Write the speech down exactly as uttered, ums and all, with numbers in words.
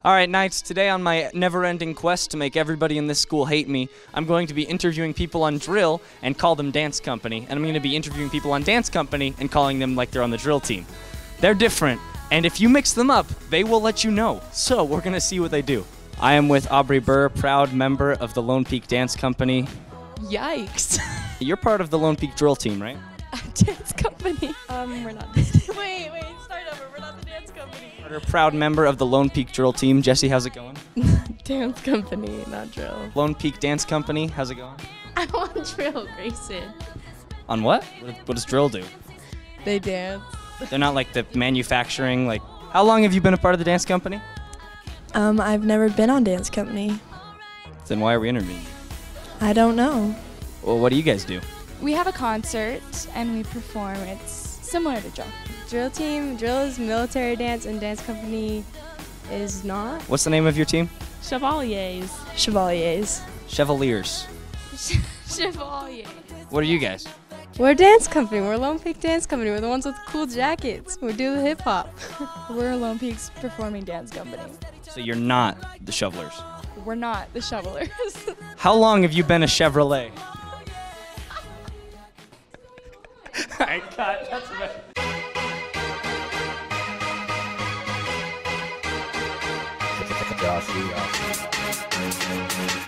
All right, Knights, today on my never-ending quest to make everybody in this school hate me, I'm going to be interviewing people on drill and call them dance company, and I'm going to be interviewing people on dance company and calling them like they're on the drill team. They're different, and if you mix them up, they will let you know. So we're going to see what they do. I am with Aubrey Burr, proud member of the Lone Peak Dance Company. Yikes. You're part of the Lone Peak drill team, right? Dance company. Um, we're not. wait, wait, start over. We're not the dance company. You're a proud member of the Lone Peak drill team. Jesse, how's it going? Dance company, not drill. Lone Peak Dance Company, how's it going? I want drill, Grayson. On what? What what does drill do? They dance. They're not like the manufacturing, like, how long have you been a part of the dance company? Um, I've never been on dance company. Then why are we interviewing you? I don't know. Well, what do you guys do? We have a concert and we perform. It's similar to drill. Drill team, drill is military dance and dance company is not. What's the name of your team? Chevaliers. Chevaliers. Chevaliers. Chevaliers. What are you guys? We're a dance company. We're a Lone Peak Dance Company. We're the ones with the cool jackets. We do the hip hop. We're Lone Peak's performing dance company. So you're not the shovelers. We're not the shovelers. How long have you been a Chevrolet? I cut. That's right. Josh, you, Josh.